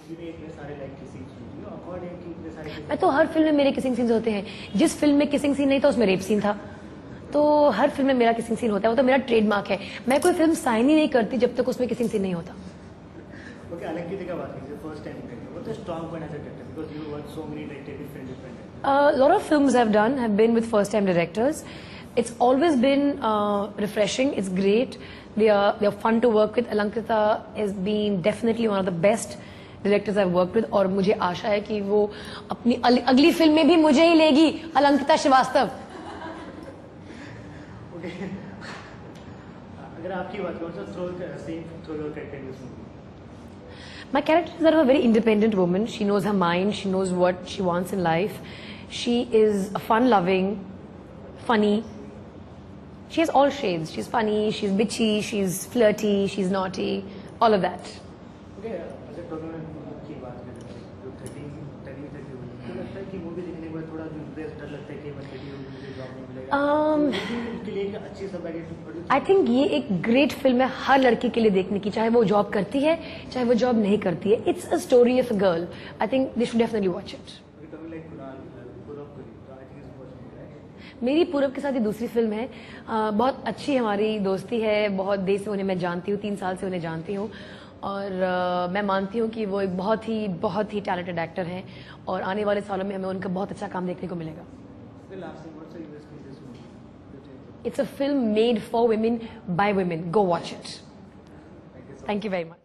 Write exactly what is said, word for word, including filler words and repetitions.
मैं तो हर फिल्म में मेरे किसिंग सीन्स होते हैं। जिस फिल्म में किसिंग सीन नहीं था उसमें रेप सीन था, तो हर फिल्म में मेरा किसिंग सीन होता है, वो तो मेरा ट्रेडमार्क है। मैं कोई फिल्म साइन ही नहीं करती जब तक उसमें किसिंग सीन नहीं होता। ओके, अलंकृत का बात कीजिए, first time what the strong point as a director because you work so many director different different A lot of films I've done have been with first time directors. It's always been uh, refreshing. It's great. They are they are fun to work with. Alankrita has been definitely one of the best directors I've worked with, और मुझे आशा है कि वो अपनी अगली film में भी मुझे ही लेगी, अलंकृता श्रीवास्तव। अगर आपकी बात करूं तो through same through your character in this movie. My character is a very independent woman. She knows her mind. She knows what she wants in life. She is fun-loving, funny. She has all shades. She's funny, she's bitchy, she's flirty, she's naughty, all of that. Okay, अगर document की बात करें जो thirteen thirteen thirty तो लगता है कि movie देखने के बाद थोड़ा डर लगता है कि मैं थर्टी मुझे जॉब नहीं मिलेगा। um, उसके लिए एक अच्छी सब आई थिंक ये एक ग्रेट फिल्म है हर लड़की के लिए देखने की, चाहे वो जॉब करती है चाहे वो जॉब नहीं करती है। It's a story of a girl. I think they should definitely watch it. मेरी पूरब के साथ ये दूसरी फिल्म है। आ, बहुत अच्छी हमारी दोस्ती है, बहुत देर से उन्हें मैं जानती हूँ, तीन साल से उन्हें जानती हूँ, और आ, मैं मानती हूँ कि वो एक बहुत ही बहुत ही टैलेंटेड एक्टर हैं, और आने वाले सालों में हमें उनका बहुत अच्छा काम देखने को मिलेगा। It's a film made for women by women. Go watch it. Thank you very much.